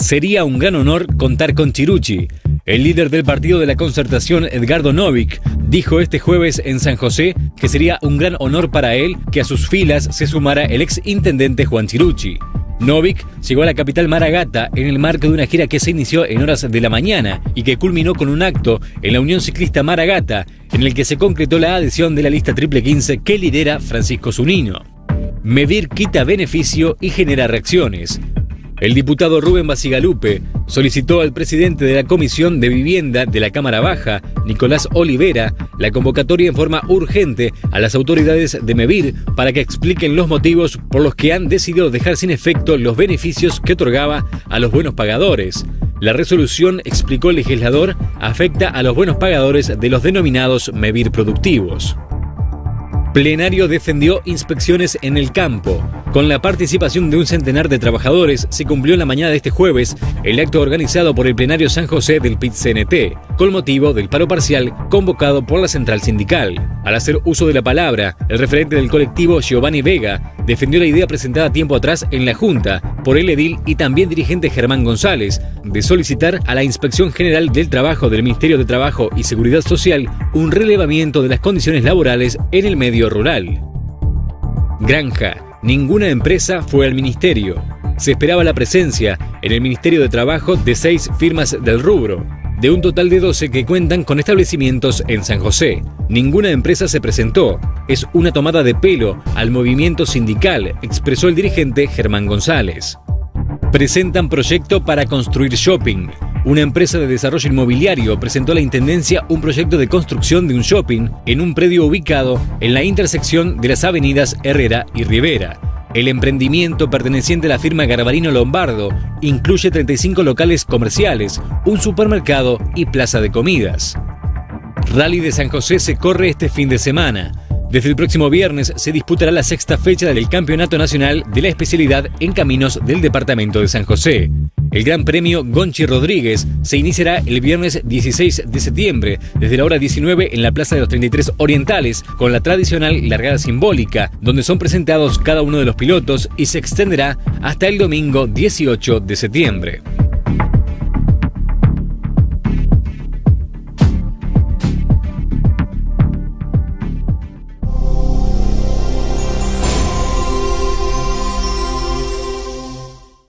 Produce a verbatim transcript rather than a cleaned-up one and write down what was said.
Sería un gran honor contar con Chirucci. El líder del Partido de la Concertación, Edgardo Novick, dijo este jueves en San José que sería un gran honor para él que a sus filas se sumara el ex intendente Juan Chirucci. Novick llegó a la capital Maragata en el marco de una gira que se inició en horas de la mañana y que culminó con un acto en la Unión Ciclista Maragata, en el que se concretó la adhesión de la lista triple quince que lidera Francisco Zunino. Medir quita beneficio y genera reacciones. El diputado Rubén Bacigalupe solicitó al presidente de la Comisión de Vivienda de la Cámara Baja, Nicolás Olivera, la convocatoria en forma urgente a las autoridades de Mevir para que expliquen los motivos por los que han decidido dejar sin efecto los beneficios que otorgaba a los buenos pagadores. La resolución, explicó el legislador, afecta a los buenos pagadores de los denominados Mevir productivos. Plenario defendió inspecciones en el campo. Con la participación de un centenar de trabajadores, se cumplió en la mañana de este jueves el acto organizado por el Plenario San José del P I T C N T, con motivo del paro parcial convocado por la central sindical. Al hacer uso de la palabra, el referente del colectivo, Giovanni Vega, defendió la idea presentada tiempo atrás en la Junta por el edil y también dirigente Germán González, de solicitar a la Inspección General del Trabajo del Ministerio de Trabajo y Seguridad Social un relevamiento de las condiciones laborales en el medio rural. Granja. Ninguna empresa fue al ministerio. Se esperaba la presencia en el Ministerio de Trabajo de seis firmas del rubro, de un total de doce que cuentan con establecimientos en San José. Ninguna empresa se presentó. Es una tomada de pelo al movimiento sindical, expresó el dirigente Germán González. Presentan proyecto para construir shopping. Una empresa de desarrollo inmobiliario presentó a la Intendencia un proyecto de construcción de un shopping en un predio ubicado en la intersección de las avenidas Herrera y Rivera. El emprendimiento, perteneciente a la firma Garbarino Lombardo, incluye treinta y cinco locales comerciales, un supermercado y plaza de comidas. Rally de San José se corre este fin de semana. Desde el próximo viernes se disputará la sexta fecha del Campeonato Nacional de la especialidad en caminos del departamento de San José. El Gran Premio Gonchi Rodríguez se iniciará el viernes dieciséis de septiembre, desde la hora diecinueve en la Plaza de los treinta y tres Orientales, con la tradicional largada simbólica, donde son presentados cada uno de los pilotos y se extenderá hasta el domingo dieciocho de septiembre.